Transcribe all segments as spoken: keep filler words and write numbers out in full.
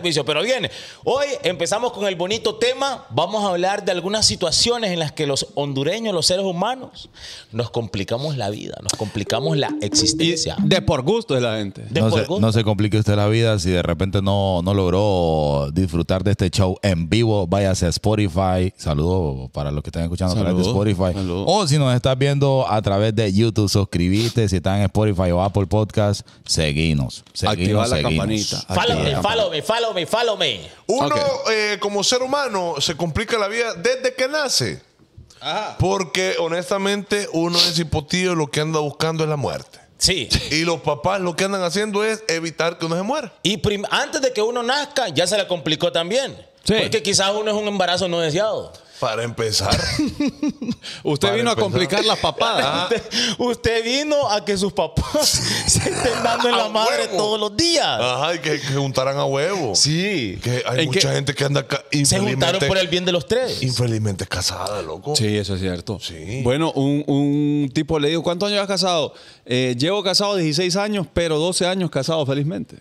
servicio, pero viene. Hoy empezamos con el bonito tema. Vamos a hablar de algunas situaciones en las que los hondureños, los seres humanos, nos complicamos la vida, nos complicamos la existencia. Y de por gusto de la gente. De No por se, gusto. no se complique usted la vida si de repente no, no logró disfrutar de este show en vivo. Váyase a Spotify. Saludos para los que están escuchando a través de Saludos. Spotify. Saludos. O si nos estás viendo a través de YouTube, suscríbete. Si estás en Spotify o Apple Podcast, seguinos. Activa seguinos la seguinos. campanita. Follow me, Activa. follow me, follow me, follow me. Uno, Ok. eh, como ser humano, se complica la vida desde que nace. Ajá. Porque, honestamente, uno es hipotío, lo que anda buscando es la muerte. Sí. Y los papás lo que andan haciendo es evitar que uno se muera. Y prim- antes de que uno nazca, ya se le complicó también. Sí. Porque quizás uno es un embarazo no deseado. Para empezar. Usted Para vino a empezar. complicar las papadas. Usted, usted vino a que sus papás se estén dando en la A madre huevo. todos los días. Ajá, y que, que juntaran a huevo. Sí. Que hay ¿En mucha qué? gente que anda ca- Se juntaron infelizmente, por el bien de los tres. infelizmente casada, loco. Sí, eso es cierto. Sí. Bueno, un, un tipo le dijo, ¿cuántos años has casado? Eh, llevo casado dieciséis años, pero doce años casado felizmente.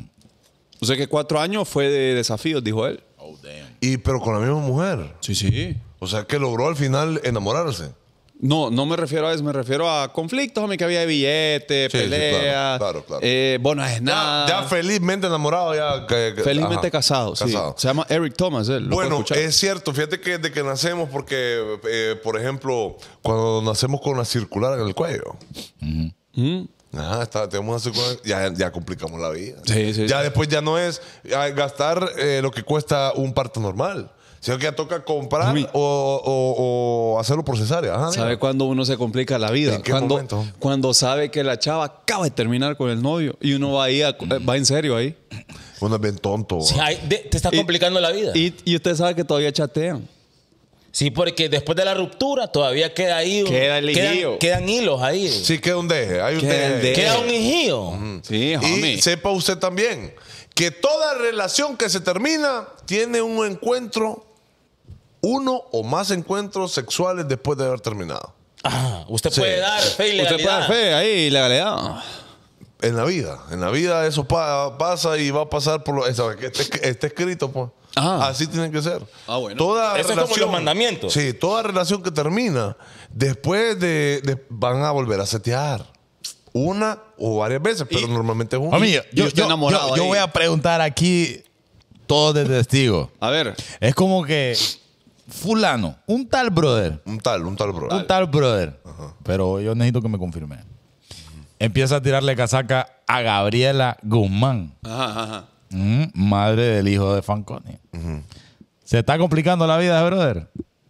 O sea que cuatro años fue de desafíos, dijo él. Oh, damn. Y pero con la misma mujer. Sí, sí. O sea que logró al final enamorarse. No, no me refiero a eso, me refiero a conflictos, homie, que había de billetes, Sí, sí, peleas, claro, claro, claro. eh, vos no es Ya, nada. ya felizmente enamorado, ya. que- que- felizmente ajá, casado, sí. casado. Se llama Eric Thomas, él. Lo Bueno, puede escuchar. es cierto, fíjate que desde que nacemos, porque, eh, por ejemplo, cuando nacemos con la circular en el cuello, Mm. ajá, está, tenemos una circular, ya, ya complicamos la vida. Sí, sí, ya sí. después ya no es ah, gastar eh, lo que cuesta un parto normal, sino que ya toca comprar Uy. o, o- o hacerlo por cesárea. Ajá, ¿Sabe diga. cuándo uno se complica la vida? ¿En qué cuando, momento? cuando sabe que la chava acaba de terminar con el novio y uno va ahí, a- va en serio ahí. Uno es bien tonto. Sí, ay, de- te está Y- complicando la vida. Y, y usted sabe que todavía chatean. Sí, porque después de la ruptura todavía queda ahí. un- Queda el quedan, hijillo. quedan hilos ahí. Sí, queda un deje. Hay un Queda el deje. deje. Queda un hijío. Sí, homie. Y sepa usted también que toda relación que se termina tiene un encuentro, uno o más encuentros sexuales después de haber terminado. Ah, usted Sí. puede dar fe y Usted puede legalidad. dar fe ahí, legalidad. En la vida. En la vida eso pa- pasa y va a pasar por lo. Eso, que esté, esté escrito, pues. Ah. Así tiene que ser. Ah, bueno. Toda Eso es como los mandamientos. Sí, toda relación que termina, después de, de- van a volver a setear. Una o varias veces, pero normalmente es una. Homie, yo, y yo, usted yo- enamorado yo- yo ahí. voy a preguntar aquí todo de testigo. A ver. Es como que fulano, un tal brother, Un tal, un tal, bro. un tal brother, pero yo necesito que me confirme. Empieza a tirarle casaca a Gabriela Guzmán, Ajá, ajá. mm, madre del hijo de Fanconi. ¿Se está complicando la vida, brother?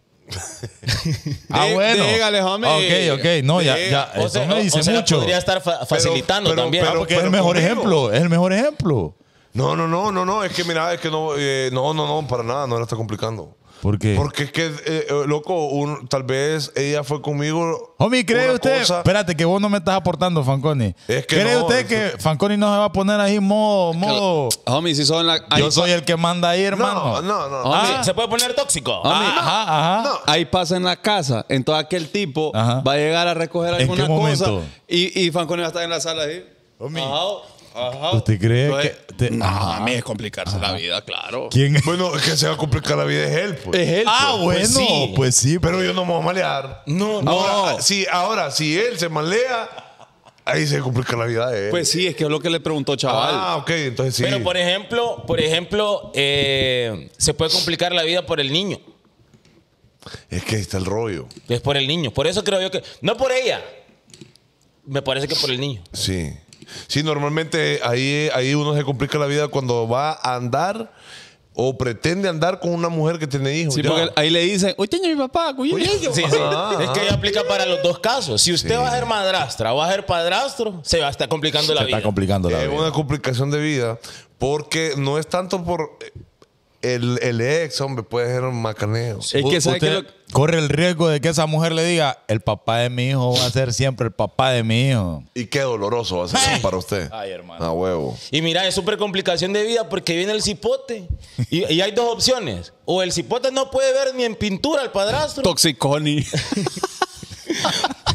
ah, Dí- bueno. dígale, homie. Ok, ok. No, ya, ya. O Eso sea, me o- dice o sea, mucho. podría estar fa- facilitando pero- también. Ah, pero- porque es el mejor conmigo. ejemplo. Es el mejor ejemplo. No, no, no, no, no. Es que mira, es que no, eh, no, no, no, para nada, no la está complicando. ¿Por qué? Porque es que, eh, eh, loco, un- tal vez ella fue conmigo. Homie, ¿cree una usted? cosa- Espérate, que vos no me estás aportando, Fanconi. Es que ¿Cree no, usted eso- que Fanconi no se va a poner ahí modo... modo Homie, si son la... ahí yo pa- soy el que manda ahí, hermano? No, no, no. Homie, Ah, ¿se puede poner tóxico? homie, Ajá, ajá. No. ahí pasa en la casa. Entonces aquel tipo Ajá. va a llegar a recoger ¿En alguna qué cosa momento? y, y Fanconi va a estar en la sala ahí. Homie. Ajá, ajá. ¿Usted cree Entonces, que...? te- No, Ajá. a mí es complicarse la vida, claro. ¿Quién? Bueno, es que se va a complicar la vida es él, pues. Es él. Ah, pues. bueno, sí. pues sí. Pero yo no me voy a malear. No, no. Ahora, si, ahora, si él se malea, ahí se complica la vida de él. Pues sí, es que es lo que le preguntó chaval. Ah, ok, entonces sí. Pero por ejemplo, por ejemplo, eh, se puede complicar la vida por el niño. Es que ahí está el rollo. Es por el niño. Por eso creo yo que. No por ella. Me parece que por el niño. Sí. Sí, normalmente ahí, ahí uno se complica la vida cuando va a andar o pretende andar con una mujer que tiene hijos. Sí, Ya. porque ahí le dicen, uy, tiene mi papá, cuidado. Sí, sí. Ah, Es que ella aplica para los dos casos. Si usted va a ser madrastra o va a ser padrastro, se va a estar complicando la Se vida. está complicando la Es vida. una complicación de vida porque no es tanto por el, el ex, hombre, puede ser un macaneo. Es que sabe que Usted lo- corre el riesgo de que esa mujer le diga, el papá de mi hijo va a ser siempre el papá de mi hijo. Y qué doloroso va a ser para usted. Ay, hermano. A huevo. Y mira, es súper complicación de vida porque viene el cipote. Y, y hay dos opciones. O el cipote no puede ver ni en pintura al padrastro. Toxiconi.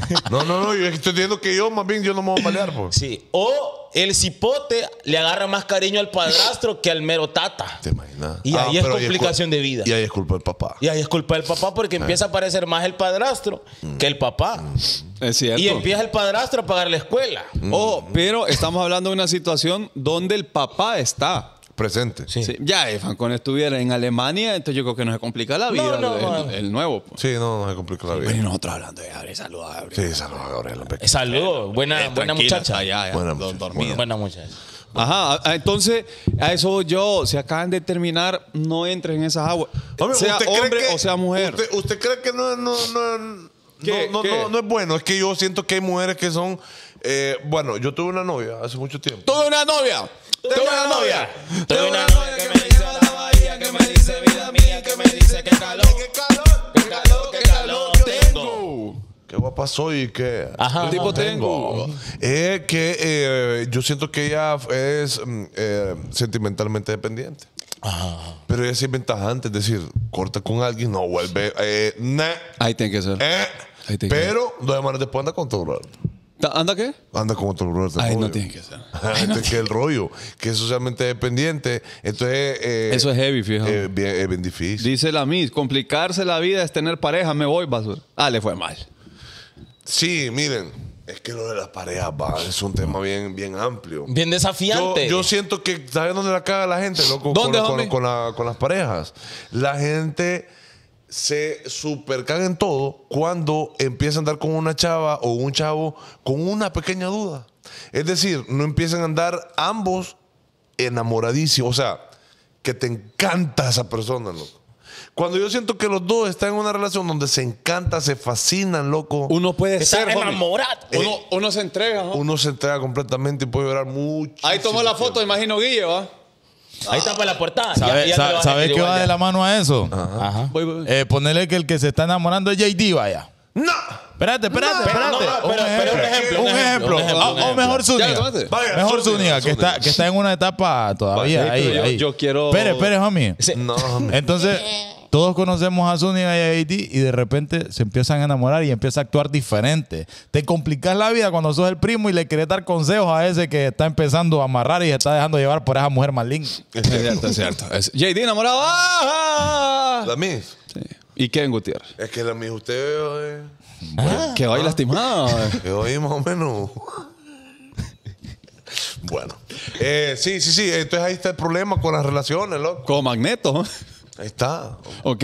No, no, no, yo estoy diciendo que yo más bien yo no me voy a pelear, pues. Sí. O el cipote le agarra más cariño al padrastro que al mero tata. ¿Te imaginas? Y ahí es pero complicación cul- de vida. Y ahí es culpa del papá. Y ahí es culpa del papá porque empieza a aparecer más el padrastro que el papá. Es cierto. Y empieza el padrastro a pagar la escuela. Oh, pero estamos hablando de una situación donde el papá está. Presente. Sí. Sí, ya, Efan, cuando estuviera en Alemania, entonces yo creo que no se complica la vida. No, no, el, no. el- el nuevo. Pues. Sí, no, no se complica la vida. Pero y nosotros hablando de Gabriel, saludos a Gabriel. Sí, saludos a Gabriela. Peque. Saludos. Buena, Eh, buena tranquila, muchacha. está ya, ya, Buena do- muchacha, dormida. Buena muchacha. Ajá, a- entonces a eso yo, si acaban de terminar, no entres en esas aguas. Hombre, sea ¿usted cree hombre que- o sea mujer. ¿Usted, usted cree que no, no, no, ¿Qué? no, no, ¿Qué? no, no es bueno? Es que yo siento que hay mujeres que son... eh, bueno, yo tuve una novia hace mucho tiempo. Tuve una novia. Tuve una novia. Tuve una novia que me dice la bahía, que me dice vida mía, que me dice que calor, ¡Qué calor! que calor, que calor tengo. Qué guapa soy y qué Ajá, ¿Qué tipo ajá. tengo? Es que eh, yo siento que ella es mm, eh, sentimentalmente dependiente. Ajá. Pero ella sí es ventajante, es decir, corta con alguien, no vuelve. Eh, nah, Ahí tiene que ser. eh. Ahí tiene que Pero dos semanas después anda con otro brother. Ta- ¿Anda qué? Anda con otro brother. Ahí no rollo. tiene que ser. Este que el rollo, que es socialmente dependiente. Entonces. eh, Eso es heavy, fíjate. eh, bien, es bien difícil. Dice la Miss, complicarse la vida es tener pareja, me voy, basura. Ah, le fue mal. Sí, miren, es que lo de las parejas va, es un tema bien, bien amplio. Bien Yo, desafiante. yo siento que, ¿sabes dónde la caga la gente, loco? ¿Dónde, con, con- homie? con la- con las parejas. La gente se super caga en todo cuando empieza a andar con una chava o un chavo con una pequeña duda. Es decir, no empiezan a andar ambos enamoradísimos. O sea, que te encanta esa persona, loco. Cuando yo siento que los dos están en una relación donde se encanta, se fascinan, loco, Uno puede Está ser, homie. enamorado. Uno, uno se entrega, ¿no? uno se entrega completamente y puede llorar mucho. Ahí tomó la foto, imagino Guille, ¿va? Ahí está para la portada. ¿Sabe, Ya- ya sa- te lo vas a ¿sabe decir qué igual va ya. de la mano a eso? Ajá. Voy, voy. Eh, ponerle que el que se está enamorando es J D, vaya. ¡No! Espérate, espérate, pero espérate. no, no, pero- pero un ejemplo, Un un ejemplo, ejemplo. un ejemplo, Ah, un O ejemplo. mejor ¿Ya lo Zúñiga. tomaste? Vaya, Mejor Zúñiga, Zúñiga, que Zúñiga. está, que está en una etapa todavía. Sí, ahí, pero yo- ahí. yo quiero- Espere, espere, homie. Sí. No, hombre. Entonces, todos conocemos a Zúñiga y a J D y de repente se empiezan a enamorar y empieza a actuar diferente. Te complicas la vida cuando sos el primo y le querés dar consejos a ese que está empezando a amarrar y se está dejando llevar por esa mujer maligna. Es cierto, es cierto. Es- J D enamorado. ¡Ah! La Miss. Sí. ¿Y Kevin Gutiérrez? Es que la Miss, usted eh, Que hoy lastimado. que hoy más o menos. Bueno. Eh, sí, sí, sí. Entonces ahí está el problema con las relaciones, loco. Como Magneto. Ahí está. Ok.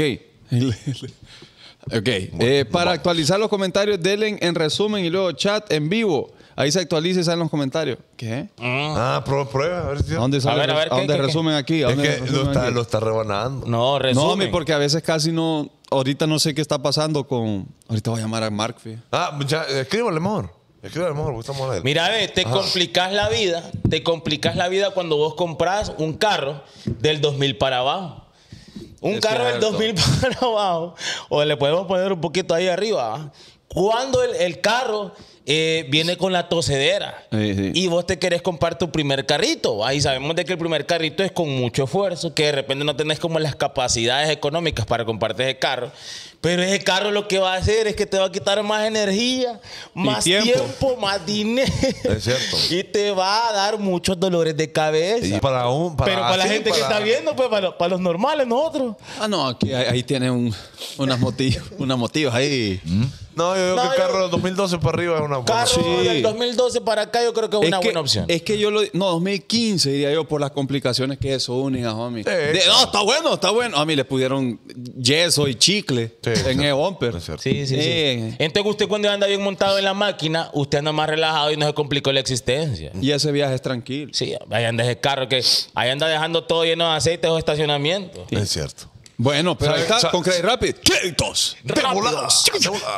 Ok. Eh, para actualizar los comentarios, denle en resumen y luego chat en vivo. Ahí se actualiza y salen los comentarios. ¿Qué? Ah, prueba, prueba. A ver si. ¿A dónde sale? ver, a ver, ¿A ¿qué, dónde qué, qué? resumen aquí? ¿A Es dónde que lo resumen está, aquí? lo está rebanando. No, No, resumen. homie, porque a veces casi no. Ahorita no sé qué está pasando con. Ahorita voy a llamar a Mark. fíjate. Ah, ya, escríbale mejor. Escríbale mejor, porque estamos a él. Mira, ve, te complicas la vida, te complicas la vida cuando vos compras un carro del dos mil para abajo. Un Es carro del cierto. dos mil para abajo, o le podemos poner un poquito ahí arriba. ¿va? Cuando el, el carro eh, viene con la tosedera Sí, sí. y vos te querés comprar tu primer carrito, ahí sabemos de que el primer carrito es con mucho esfuerzo, que de repente no tenés como las capacidades económicas para comprarte ese carro, pero ese carro lo que va a hacer es que te va a quitar más energía, más tiempo. tiempo, más dinero. Es cierto. Y te va a dar muchos dolores de cabeza. Y para un, para pero para la así, gente que para- está viendo, pues para, los- para los normales, nosotros. Ah, no, aquí ahí, ahí tiene un, unas motivos, unas motivos ahí. No, yo digo No, que el yo- carro del dos mil doce para arriba es una buena. Carro Sí. del dos mil doce para acá yo creo que es una que, buena opción. Es que yo lo. No, dos mil quince diría yo por las complicaciones que eso única, homie. Sí, De- claro. no, está bueno, está bueno. A mí le pusieron yeso y chicle Sí, en sí. el bumper. Es cierto. Sí, sí, sí. Eh. Entonces usted cuando anda bien montado en la máquina, usted anda más relajado y no se complicó la existencia. Y ese viaje es tranquilo. Sí, ahí anda ese carro que ahí anda dejando todo lleno de aceite o estacionamiento. Es cierto. Bueno, pero ahí ¿Sabe- está, sa- con Credit Rapid. ¡Créditos! De volada, de volada.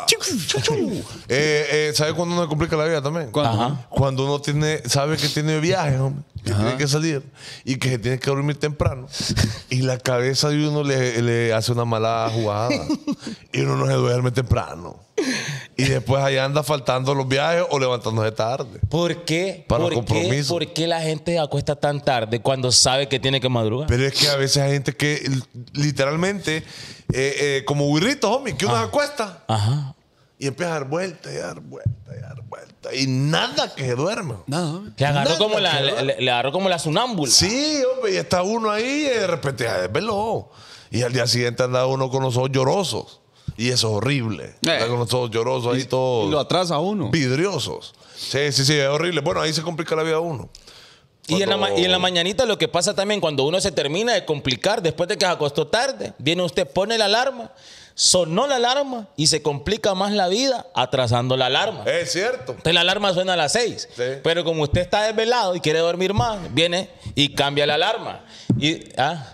Eh, eh, ¿Sabe cuándo uno se complica la vida también? ¿Cuándo? Ajá. Cuando uno tiene, sabe que tiene viaje, hombre, que tiene que salir y que se tiene que dormir temprano y la cabeza de uno le, le hace una mala jugada y uno no se duerme temprano y después allá anda faltando los viajes o levantándose tarde. ¿Por qué? Para ¿Por qué? compromiso. ¿Por qué la gente se acuesta tan tarde cuando sabe que tiene que madrugar? Pero es que a veces hay gente que l- literalmente, eh, eh, como burritos, homie, que uno se acuesta Ajá. Y empieza a dar vuelta y a dar vuelta y a dar vuelta. Y nada que duerme. Nada. Le agarró, Nada como la, que le, ver. le- le agarró como la sonámbula. Sí, hombre, y está uno ahí y de repente ya desveló. Y al día siguiente anda uno con los ojos llorosos. Y eso es horrible. Eh. Anda con los ojos llorosos ahí Y todos lo atrasa a uno. vidriosos. Sí, sí, sí, es horrible. Bueno, ahí se complica la vida a uno. Y en, la, ma- Cuando- y en la mañanita lo que pasa también cuando uno se termina de complicar, después de que se acostó tarde, viene usted, pone la alarma, sonó la alarma y se complica más la vida atrasando la alarma. Es cierto. Entonces la alarma suena a las seis. Sí. Pero como usted está desvelado y quiere dormir más, viene y cambia la alarma. Y, ¿ah?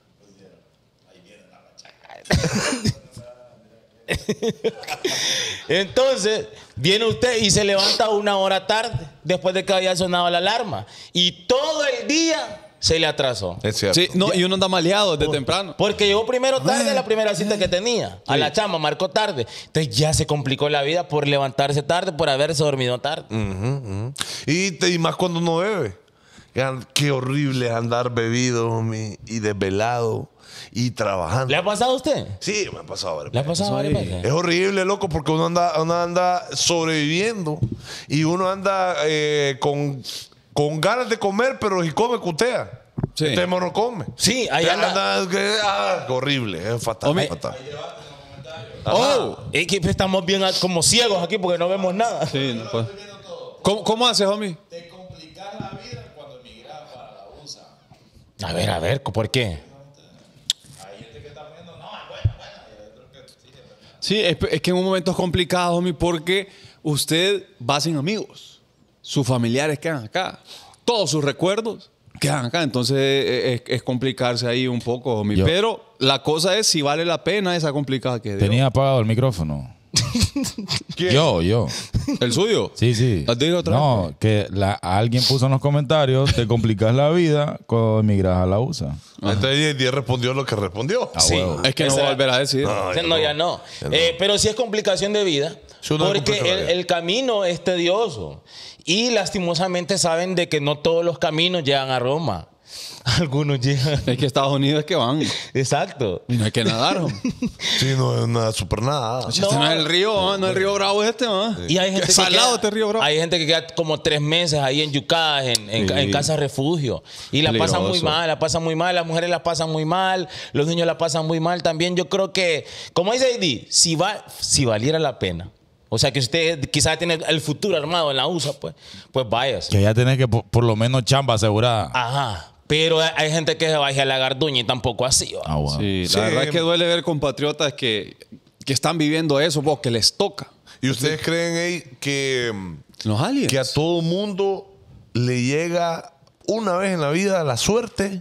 Entonces, viene usted y se levanta una hora tarde después de que había sonado la alarma. Y todo el día se le atrasó. Es cierto. Sí, no, y uno anda maleado desde temprano. Porque llegó primero tarde a la primera cita que tenía. A la chama, marcó tarde. Entonces ya se complicó la vida por levantarse tarde, por haberse dormido tarde. Ujú, ujú. Y, te- y más cuando uno bebe. Qué- Qué horrible es andar bebido, homie, y desvelado y trabajando. ¿Le ha pasado a usted? Sí, me ha pasado varias ¿Le ha veces. pasado varias veces? Es horrible, loco, porque uno anda, uno anda sobreviviendo y uno anda eh, con, con ganas de comer, pero si come, cutea. Sí. Este mono come. Sí, ahí anda. que- ah, horrible, es fatal. Homie. es fatal. Oh, es que estamos bien a- como ciegos aquí porque no vemos nada. Sí, no puede. ¿Cómo, ¿Cómo haces, homie? Te complicas la vida cuando emigras para la U S A. A ver, a ver, ¿por qué? Sí, es, es que en un momento es complicado, homie, porque usted va sin amigos. Sus familiares quedan acá. Todos sus recuerdos quedan acá. Entonces es, es complicarse ahí un poco, homie. Yo- Pero la cosa es si vale la pena esa complicada que dio. Tenía apagado el micrófono. ¿Quién? Yo, yo. ¿El suyo? Sí, sí. ¿Has dicho otra No, que la, alguien puso en los comentarios, te complicas la vida cuando emigras a la U S A. Entonces el día respondió lo que respondió. Ah, Sí. huevo. Es que no Esa- voy a volver a decir. No, No, no, ya no. Ya no. Eh, pero sí es complicación de vida. Sí, uno Porque complica la el, vida. el camino es tedioso. Y lastimosamente saben de que no todos los caminos llegan a Roma. Algunos llegan. Es que Estados Unidos es que van. Exacto. Y no hay que nadar, homie. Sí, no es nada, super nada. Este no es el río, ¿no? No es el río Bravo este, ¿no? Y hay gente, Qué que salado queda, este río Bravo. hay gente que queda como tres meses ahí en Yucatán, en, en, Sí. en casa refugio. Y la pasan muy Peligroso. mal, la pasan muy mal, las mujeres la pasan muy mal, los niños la pasan muy mal también. Yo creo que, como dice Eddie, si, va, si valiera la pena. O sea, que usted quizás tiene el futuro armado en la U S A, pues, pues váyase. Que ya tenés que por, por lo menos chamba asegurada. Ajá. Pero hay- hay gente que se baja a la garduña y tampoco así. ¿va? Ah, wow. Sí, la Sí. verdad es que duele ver compatriotas que, que están viviendo eso, vos, que les toca. ¿Y ustedes creen ey, que, Los aliens. que a todo mundo le llega una vez en la vida la suerte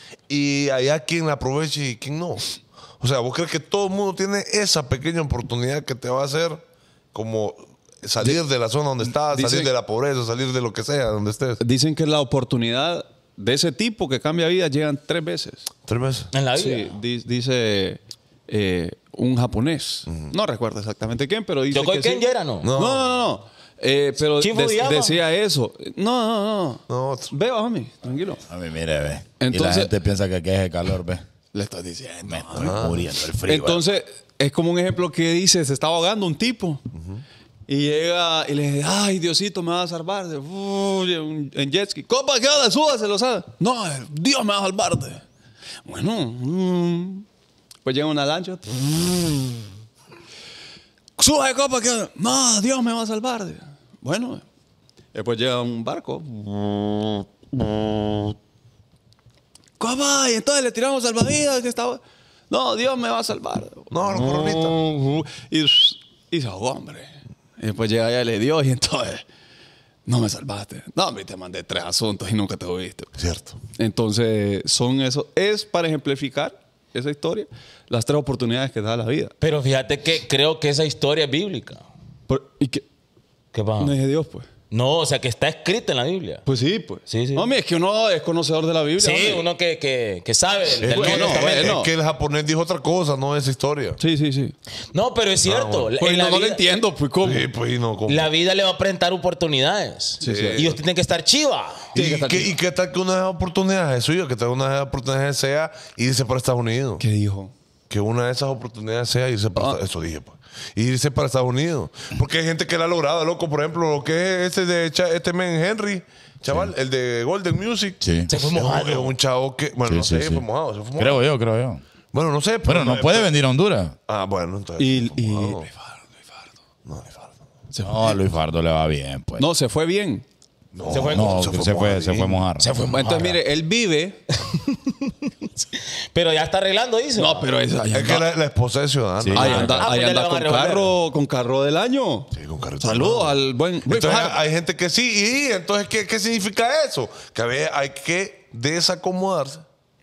y allá quien la aproveche y quien no? O sea, ¿vos crees que todo el mundo tiene esa pequeña oportunidad que te va a hacer como salir de la zona donde estás, dice- salir de la pobreza, salir de lo que sea, donde estés? Dicen que la oportunidad de ese tipo que cambia vida llegan tres veces. Tres meses. En la vida. Sí, di- dice eh, un japonés. No recuerdo exactamente quién, pero dice Yokoi que sí. Ken Yera, ¿no? No, no, no. no. Eh, pero Chifu de- Yama. decía eso. No, no, no. No, otro. Ve, mami, tranquilo. A mí, mire, ve. y la Entonces- gente piensa que aquí es el calor, ve. Le estoy diciendo. Me estoy muriendo el frío. Entonces, es como un ejemplo que dice, se estaba ahogando un tipo. Y llega y le dice, ay, Diosito me va a salvar. De- uh, en en jet ski. Copa, ¿qué onda? Súbase, lo sabe. No, Dios me va a salvarte. Bueno, mm. pues llega una lancha. Sube, copa, ¿qué onda? No, Dios me va a salvar. Bueno, después llega un barco. Copa, y entonces le tiramos salvavidas que estaba. No, Dios me va a salvar. No, no, coronita. Y, y se ahogó, hombre. Y después llega allá y le dio, y entonces, no me salvaste. No, hombre, te mandé tres asuntos y nunca te oíste. Cierto. Entonces, son eso. Es para ejemplificar esa historia, las tres oportunidades que da la vida. Pero fíjate que creo que esa historia es bíblica. Por- y que ¿Qué pasa? no es de Dios, pues. No, o sea, que está escrita en la Biblia. Pues sí, pues. Sí, sí. Hombre, es que uno es conocedor de la Biblia. Sí, hombre. uno que, que, que sabe del, Es, del bueno, Nuevo que, Testamento. bueno. es que el japonés dijo otra cosa, no esa historia. Sí, sí, sí. No, pero es cierto. bueno. en Pues la no, no lo vida- entiendo, pues, ¿cómo? Sí, pues y no, ¿cómo? La vida le va a presentar oportunidades. Sí, sí. Y usted tiene que estar chiva. Tiene que ¿Y estar qué, chido. ¿Y qué tal que una de esas oportunidades es suya? Que tal una de esas oportunidades sea irse para Estados Unidos. ¿Qué dijo? Que una de esas oportunidades sea irse para Ah. Estados Unidos. Eso dije, pues. y irse para Estados Unidos. Porque hay gente que la ha logrado, loco. Por ejemplo, lo que es este de Cha- este men Henry, chaval, el de Golden Music. Sí. Se fue Es un- mojado. Es un chavo que, bueno, Sí, no sí, sé, sí. fue mojado, se fue mojado. Creo yo, creo yo. Bueno, no sé. Pero no puede venir a Honduras. Ah, bueno, entonces. Y, y mojado. No, a Luis Fardo le va bien, pues. no, se fue bien. No, Se fue- No, se se fue fue, se fue, mojadín. mojar. Se fue mojado. Entonces, mire, él vive. Pero ya está arreglando, dice. No, pero es, ahí Es que anda, la, la esposa es ciudadana. Sí. ahí Ah, anda, ah, ahí pues ya anda le van a con revolver. carro, con carro del año. Sí, con carrito. Saludos al buen Luis Entonces, Fajardo. hay gente que sí. Y entonces, ¿qué, qué significa eso? Que a veces hay que desacomodarse.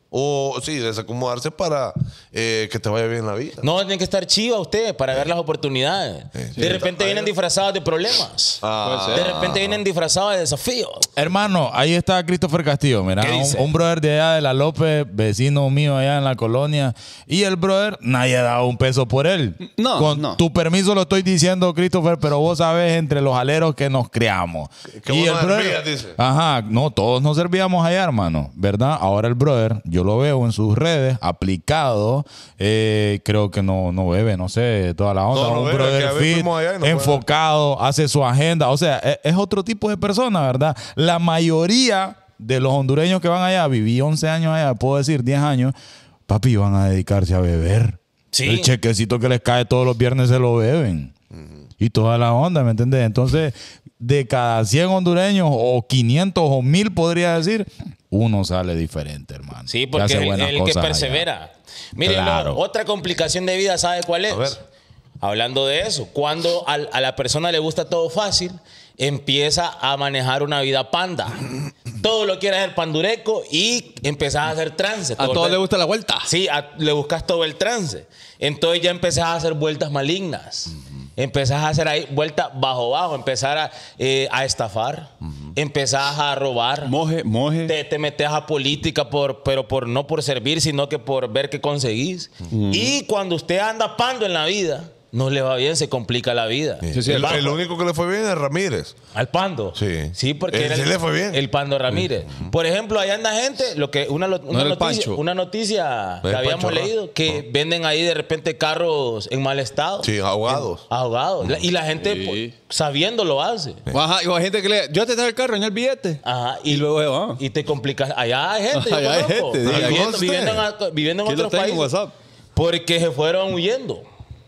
O sí, desacomodarse para eh, que te vaya bien la vida. No, tiene que estar chiva usted para ver las oportunidades. Sí. De repente vienen disfrazados de problemas. Ah. De repente vienen disfrazados de desafíos. Hermano, ahí está Christopher Castillo, mira, ¿Qué un, dice? un brother de allá de la López, vecino mío allá en la colonia, y el brother, nadie ha dado un peso por él. No, Con no. tu permiso lo estoy diciendo, Christopher, pero vos sabés entre los aleros que nos criamos. que vos no servías, dice. Ajá, no, todos nos servíamos allá, hermano, ¿verdad? Ahora el brother, yo lo veo en sus redes, aplicado, eh, creo que no, no bebe, no sé, toda la onda, No, no un bebe, que brother a veces fit, fuimos allá y no puede. enfocado, hace su agenda, o sea, es, es otro tipo de persona, ¿verdad? La mayoría de los hondureños que van allá, viví once años allá, puedo decir diez años, papi, van a dedicarse a beber. Sí. El chequecito que les cae todos los viernes se lo beben. Y toda la onda, ¿me entiendes? Entonces, de cada cien hondureños, o quinientos o mil, podría decir, uno sale diferente, hermano. Sí, Que porque hace es el, buenas el que cosas allá. persevera. Mire, Claro. no, otra complicación de vida, ¿sabe cuál es? A ver. Hablando de eso, cuando al- a la persona le gusta todo fácil, empieza a manejar una vida panda. Todo lo quiere hacer pandureco y empezás a hacer trance. A todos les gusta la vuelta. Sí, a- le buscas todo el trance. Entonces ya empezás a hacer vueltas malignas. Empezás a hacer ahí vueltas bajo bajo. Empezar a, eh, a estafar. Empezás a robar. Moje, moje. Te, te metes a política, por, pero por no por servir, sino que por ver qué conseguís. Y cuando usted anda pando en la vida, no le va bien, se complica la vida. Sí, sí, el, Va- el único que le fue bien es Ramírez. Al pando. Sí. Sí, porque Él era sí el, le fue bien. el pando Ramírez. Por ejemplo, allá anda gente, lo que una, lo- una era el noticia, Pancho. una noticia que El habíamos Pancho Ra. leído, que venden ahí de repente carros en mal estado. Sí, ahogados. Ahogados. La- Y la gente, Sí. pues, sabiendo, lo hace. Ajá, y hay gente que le. Yo te traigo el carro en el billete. Ajá, Y luego, ah. y te complicas. Allá hay gente. yo Allá hay conozco, gente, sí. Viviendo, ¿Conoce viviendo usted? en, viviendo en ¿Quién lo otros tengo en países. WhatsApp? Porque se fueron huyendo.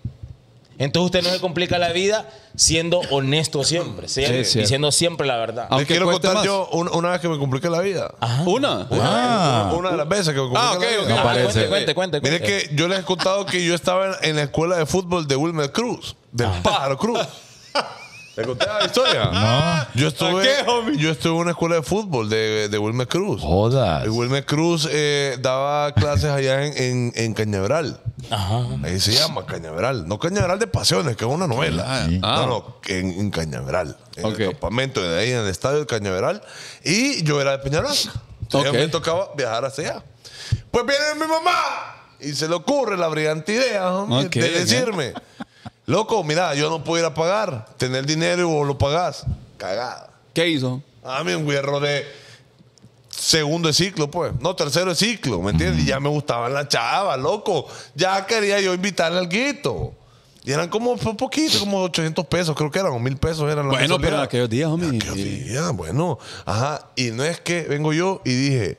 Entonces usted no se complica la vida siendo honesto siempre. siempre Sí, sí. diciendo siempre la verdad. Aunque Les quiero cueste contar más. yo una, una vez que me compliqué la vida. Una. Ah. Una, una de las veces que me compliqué Ah, ok, la vida. ok. No Ah, parece. Cuente, cuente, cuente. Mire cuente. que yo les he contado que yo estaba en, en la escuela de fútbol de Wilmer Cruz, del Pájaro Cruz. ¿Le conté la historia? No. Yo estuve, ¿Para qué, homie? yo estuve en una escuela de fútbol de, de Wilmer Cruz. Jodas. Y Wilmer Cruz eh, daba clases allá en, en, en Cañaveral. Ajá. Ahí se llama Cañaveral. No Cañaveral de Pasiones, que es una novela. Sí. Ah. No, no, en, en Cañaveral. En Ok. el campamento de ahí, en el estadio de Cañaveral. Y yo era de Peñarasca. Entonces Ok. me tocaba viajar hacia allá. Pues viene mi mamá y se le ocurre la brillante idea, homie, Ok, de ok. decirme, loco, mira, yo no puedo ir a pagar. Tener dinero y vos lo pagás. Cagada. ¿Qué hizo? A mí un güerro de segundo de ciclo, pues. No, tercero de ciclo, ¿me entiendes? Y ya me gustaban las chavas, loco. Ya quería yo invitarle al guito. Y eran como un poquito, como ochocientos pesos, creo que eran, o mil pesos eran las Bueno, pero en mensualidades. aquellos días, homie. Aquellos días, bueno. Ajá. Y no es que vengo yo y dije,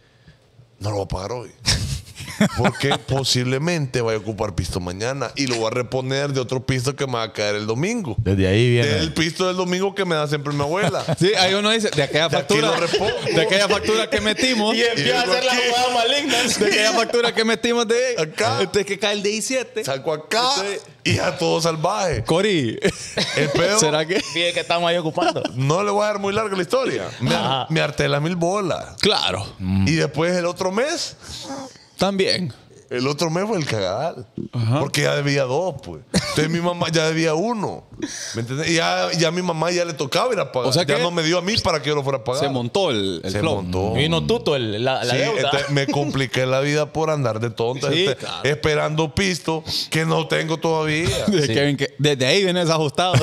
no lo voy a pagar hoy. Porque posiblemente vaya a ocupar pisto mañana y lo voy a reponer de otro pisto que me va a caer el domingo. Desde ahí viene. Del pisto del domingo que me da siempre mi abuela. Sí, ahí uno dice, de aquella De aquí factura, lo repongo. de aquella factura que metimos, Y de empieza a vengo hacer las aquí. jugadas malignas. aquella factura que metimos de Acá. entonces que cae el D I siete. Saco acá Entonces- y a todo salvaje. Cori, El pedo, ¿será que? Fíjate que estamos ahí ocupando. no le voy a dar muy larga la historia. Me, Ajá. me harté las mil bolas. Claro, Y después el otro mes, también. el otro mes fue el cagadal. Porque ya debía dos, pues. Entonces mi mamá ya debía uno. ¿Me entiendes? Y ya, ya a mi mamá ya le tocaba ir a pagar. O sea ya que no me dio a mí para que yo lo fuera a pagar. Se montó el, el Se flow. montó. Vino tuto el- la, la Sí, deuda. entonces me compliqué la vida por andar de tonta, Sí, este, claro. esperando pisto que no tengo todavía. Desde, Sí. Kevin, que- desde ahí viene desajustado.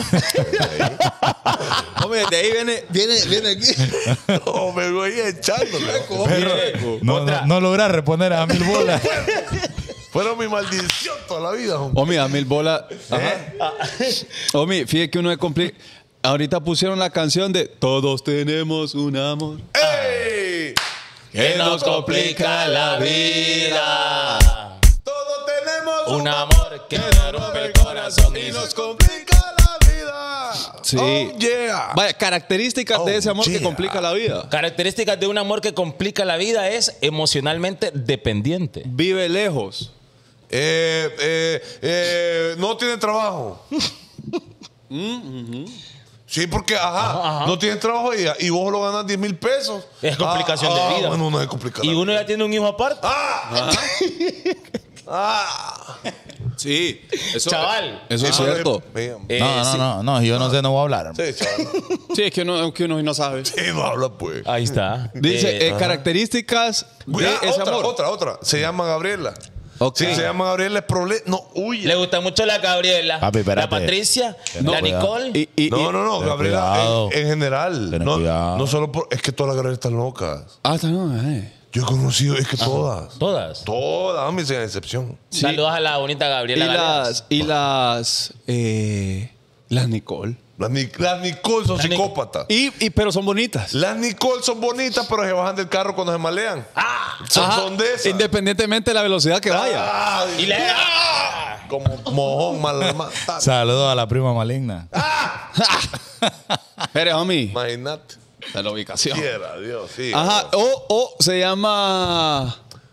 Hombre, desde ahí viene, viene, viene aquí. No, me voy echándole. Pero Mire, no, otra. no, no lograr reponer a mil bolas. Fueron mi maldición toda la vida, hombre. Omi, a mil bolas. Ajá. Omi, fíjate que uno se complica. Ahorita pusieron la canción de Todos tenemos un amor. ¡Ey! Que nos complica la vida. Todos tenemos Un amor que nos rompe el corazón y nos complica la vida. Sí. Oh, yeah. Vaya, características Oh, de ese amor yeah. que complica la vida. Características de un amor que complica la vida es emocionalmente dependiente. Vive lejos. Eh, eh, eh, no tiene trabajo. Sí, porque, ajá, Ajá, ajá. no tienes trabajo y, y vos lo ganas diez mil pesos. Es complicación Ah, de ah, vida. Bueno, no es complicación. Y uno ya tiene un hijo aparte. ¡Ah! ¡Ah! Sí. Eso, Chaval. Eso es Ah, cierto. eh, Eh, No, no, sí. no, no, yo no sé, no voy a hablar. Sí, chaval. Sí, es que uno, que uno no sabe. Sí, no habla, pues. Ahí está. Dice, Eh, eh, características de Cuidado, ese otra, amor. otra, otra. Se llama Gabriela. Ok. Si se llama Gabriela, es problema. No, huye. le gusta mucho la Gabriela, Papi, espérate. la Patricia, No, la cuidado. Nicole. Y, y, No, y- no, no, Ten Gabriela cuidado. en, en general. Ten No, cuidado. no solo por. Es que todas las Gabrielas están locas. Ah, está no, eh. Yo he conocido, es que todas. Todas. Todas, a mí sin excepción. Sí. Saludos a la bonita Y Gabriela Galeas. las, y las, eh, las Nicole. Las, Ni- las Nicole son Las Nic- psicópatas. Y, y, pero son bonitas. Las Nicole son bonitas, pero se bajan del carro cuando se malean. Ah, Son, Ajá, son de esas. Independientemente de la velocidad que vaya. Ah, y le ah, como mojón mal matado. Saludos a la prima maligna. Espere, homie. Imagínate. De la ubicación. Quiera Dios, sí. Ajá. O, o se llama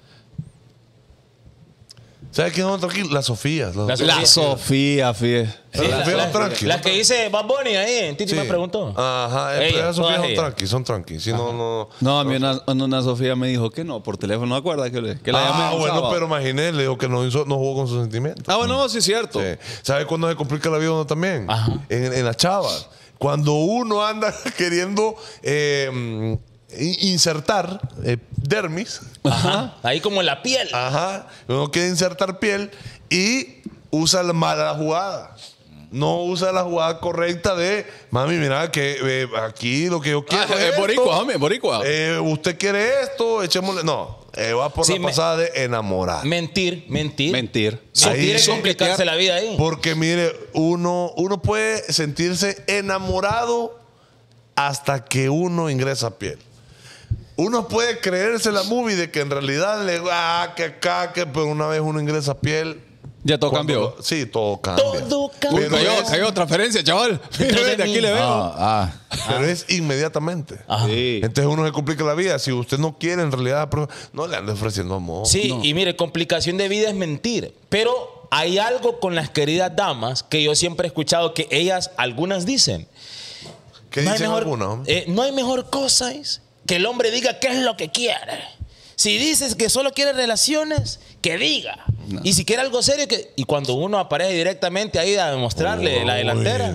¿Sabes quién es otra aquí? Las Sofías. Las La la Sofía, fíjate. Pero Sí, las la- Sofías la- son tranqui. Las que dice Bad Bunny ahí, Titi Sí. me preguntó. Ajá, Ella, pero las Sofías todas son ellas. tranqui, son tranqui. Si no, no. No, a mí una, una Sofía me dijo que no, por teléfono, ¿no acuerda? Que, le, que la llamé Ah, un bueno, sábado. pero imaginé, le digo que no, hizo, no jugó con sus sentimientos. Ah, bueno, sí es cierto. Sí. ¿Sabes cuándo se complica la vida uno también? Ajá. En, en las chavas. Cuando uno anda queriendo eh, in- insertar eh, dermis, Ajá. Ahí como en la piel. ajá, uno quiere insertar piel y usa la mala jugada. No usa la jugada correcta de, mami, mira, que eh, aquí lo que yo quiero Ah, es es esto. boricua, homie, boricua. Eh, usted quiere esto, echémosle. No, eh, va por Sí, la me- pasada de enamorar. Mentir, mentir. Mentir. Mentir es Ahí- complicarse la vida ahí. Porque mire, uno, uno puede sentirse enamorado hasta que uno ingresa a piel. Uno puede creerse la movie de que en realidad le ah, que acá, que pero una vez uno ingresa a piel. Ya todo cuando cambió. lo- sí, todo cambia. Todo cambia. Uy, Pero cayó, es- cayó transferencia, chaval. Entonces, de aquí le veo. Ah, ah. Pero es inmediatamente. Ajá. Sí. Entonces uno se complica la vida. Si usted no quiere en realidad, pero no le ande ofreciendo amor. Sí, y mire, complicación de vida es mentir. Pero hay algo con las queridas damas que yo siempre he escuchado que ellas, algunas dicen. ¿Qué no hay dicen mejor, algunas, hombre? eh, no hay mejor cosa es que el hombre diga qué es lo que quiere. Si dices que solo quiere relaciones, que diga. Y si quiere algo serio, que. Y cuando uno aparece directamente ahí a demostrarle la Uy. delantera.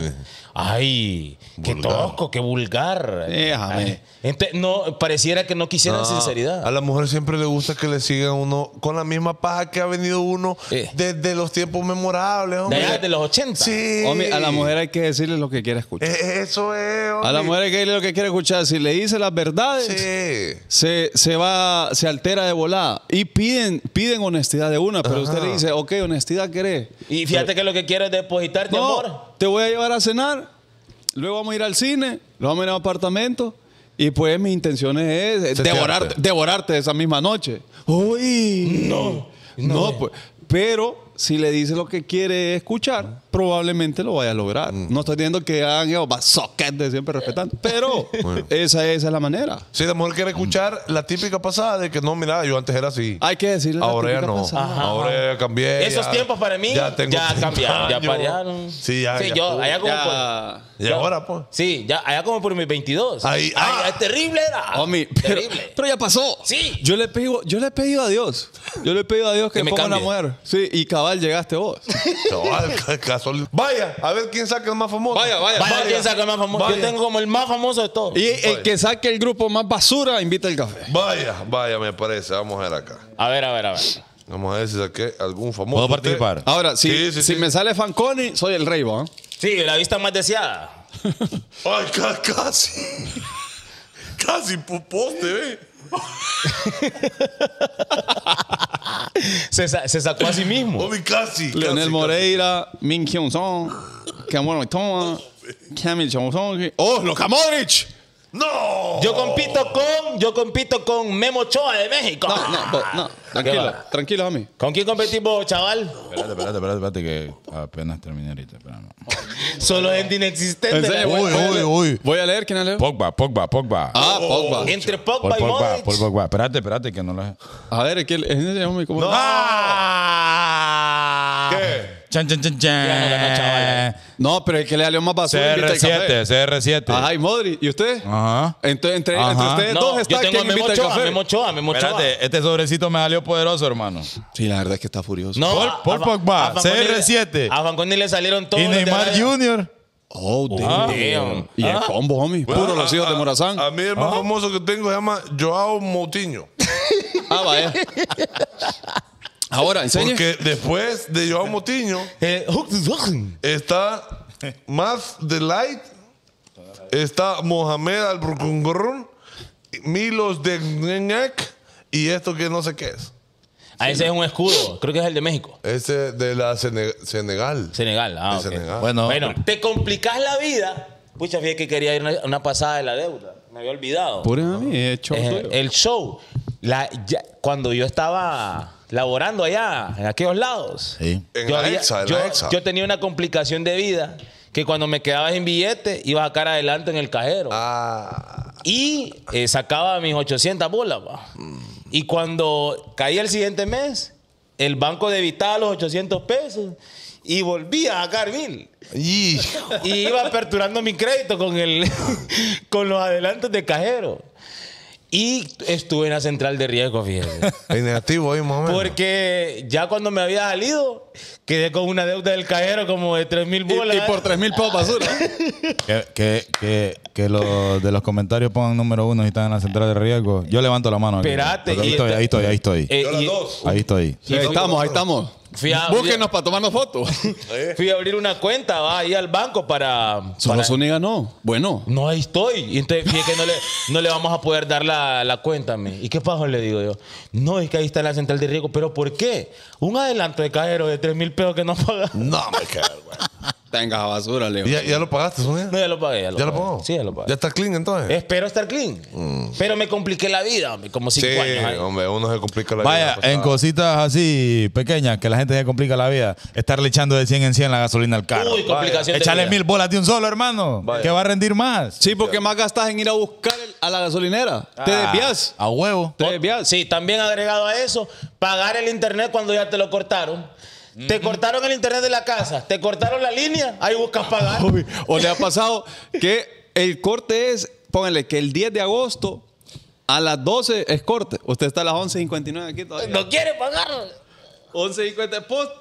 Ay, qué Vulgar. tosco, qué vulgar. Déjame. Ay, ente- no, pareciera que no quisieran No, sinceridad. A la mujer siempre le gusta que le sigan uno con la misma paja que ha venido uno Eh. desde los tiempos memorables. De Hombre. allá de los ochenta. Sí. Homie, a la mujer hay que decirle lo que quiere escuchar. Eh, Eso es. A la hombre. mujer hay que decirle lo que quiere escuchar. Si le dice las verdades, Sí. se, se va, se altera de volada. Y piden, piden honestidad de una, pero usted le dice, ok, honestidad querés. Y fíjate que lo que quiero es depositarte No, amor. te voy a llevar a cenar, luego vamos a ir al cine, luego vamos a ir a un apartamento. Y pues mi intención es Setearte. devorarte, devorarte esa misma noche. Uy, no, no, pues. Pero si le dice lo que quiere escuchar, probablemente lo vaya a lograr. Mm. No estoy diciendo que hagan eso, soquete siempre respetando, pero esa, esa es la manera. Sí, la mujer quiere escuchar la típica pasada de que no, mira, yo antes era así. Hay que decirle la Ahora ya típica no. pasada. Ajá. Ahora ya cambié. Esos ya- tiempos para mí ya, tengo treinta cambiaron, ya años. variaron. Sí, ya. Sí, ya yo estuvo. allá como por, Ya. Y ahora, pues. sí, ya allá como por mis veintidós. Ahí- Ay, ah. es terrible era. Homie, pero, terrible. pero ya pasó. Sí. Yo le pido, yo le he pedido a Dios. Yo le he pedido a Dios que, Que me ponga una cambie. mujer. Sí, y cabal llegaste vos. Cabal, ca- casual. Vaya, a ver quién saca el más famoso. Vaya, vaya. Vaya, quién saca el más famoso. Vaya. Yo tengo como el más famoso de todos. Y el que saque el grupo más basura, invita el café. Vaya, vaya, me parece. Vamos a ver acá. A ver, a ver, a ver. Vamos a ver si saqué algún famoso. ¿Puedo participar? Ahora, si, Sí, sí, si sí. me sale Fanconi, soy el rey, ¿va? Sí, la vista más deseada. Ay, ca- casi. Casi pu- poste, ve. se, sa- se sacó a sí mismo. Obi, casi. Leonel casi, Moreira, Min Hyun Song, Cameron Toma, Camille Johnson. ¡Oh, Luka Modric! casi. ¡No! Yo compito con, yo compito con Memo Ochoa de México. No, no, no, no. Tranquilo, tranquilo, homie. ¿Con quién competimos, chaval? Espérate, espérate, espérate, espérate, que apenas terminé ahorita. Espérame. Solo gente inexistente. En serio, la- voy, Uy, voy a uy, leer- uy. Voy a leer, ¿quién ha leído? Pogba, Pogba, Pogba. Ah, Pogba. Entre Por Pogba y Pogba, Modric. por Pogba. Espérate, espérate, que no lo... A ver, ¿quién es ese homie? ¿Cómo? No. ¡Ah! ¿Qué? Chan, chan, chan, chan. Ya no ganó, chaval. No, pero el que le salió más basura. invita C R el café. siete, C R siete. Ajá, y Modric. ¿Y usted? Ajá. Entonces, entre, Ajá. entre ustedes dos No, está yo tengo a quien Memo invita el Ochoa, café. Memo Ochoa, Memo Ochoa. Espérate, este sobrecito me salió poderoso, hermano. Sí, la verdad es que está furioso. No, Paul- a- Paul a- Pogba, a Fanconi C R le- siete. A Fanconi le salieron todos Y los de Neymar Arabia. Junior Oh, damn. Damn. Y el Ah. combo, homie. Bueno, Puro a- los hijos de a- Morazán. A mí el más famoso que tengo se llama Joao Moutinho. Ah, vaya. Ahora, enseñe. Porque después de Joao Moutinho Eh, está Maz Delight, está Mohamed Al-Burkungorun, Milos de Gneñak y esto que no sé qué es. Ah, ese es un escudo. Creo que es el de México. Ese de la Sene- Senegal. Senegal. Ah, De ok. Senegal. Bueno, Bueno, te complicas la vida. Pucha, fíjate que quería ir a una, una pasada de la deuda. Me había olvidado. Pure a mí, he hecho Eh, el show. La, ya- cuando yo estaba laborando allá, en aquellos lados. Sí. En yo, la había- Exa, en yo- la Exa. yo tenía una complicación de vida que cuando me quedaba sin billete iba a sacar adelante en el cajero. Ah, Y eh, sacaba mis ochocientas bolas. Va. Y cuando caía el siguiente mes, el banco debitaba los ochocientos pesos y volvía a sacar mil. y Y iba aperturando mi crédito con, el, con los adelantos de cajero. Y estuve en la central de riesgo, fíjate. en negativo ahí más o menos. Porque ya cuando me había salido, quedé con una deuda del cajero como de tres mil Y, bolas. y por tres mil pesos basura. Que, que, que, que los de los comentarios pongan número uno si están en la central de riesgo. Yo levanto la mano. aquí. Espérate, Porque Ahí y estoy, esta- ahí estoy, ahí estoy. Eh, Yo las y- dos. Ahí estoy. Sí, ahí estamos, ahí estamos. Fui a- Búsquenos para tomarnos fotos. Fui a abrir una cuenta, va ahí al banco para. Solo para- Zúñiga no. Bueno. No, ahí estoy. Y entonces fíjate que no le, no le vamos a poder dar la, la cuenta a mí. ¿Y qué pasó? Le digo yo. No, es que ahí está en la central de riesgo. ¿Pero por qué? Un adelanto de cajero de tres mil pesos que no paga. No me queda, güey. Tenga basura, Leo. ¿Ya, ya lo pagaste, Sonia? No, ya lo pagué. Ya lo, ¿Ya lo pagué. pagó? Sí, ya lo pagué. ¿Ya está clean entonces? Espero estar clean. Pero me compliqué la vida, hombre, como cinco sí, años. ahí. hombre, uno se complica la Vaya, vida. en cositas así pequeñas que la gente se complica la vida, estarle echando de cien en cien la gasolina al carro. Uy, complicación de Échale vida. mil bolas de un solo, hermano. Vaya. Que va a rendir más. Sí, porque más gastas en ir a buscar el- a la gasolinera. Te Ah. desvías. A huevo. Te desvías. Sí, también agregado a eso, pagar el internet cuando ya te lo cortaron. Te cortaron el internet de la casa, te cortaron la línea, ahí buscas pagar. Uy, o le ha pasado que el corte es, pónganle que el diez de agosto a las doce es corte. Usted está a las once cincuenta y nueve aquí todavía. No quiere pagar. once cincuenta post.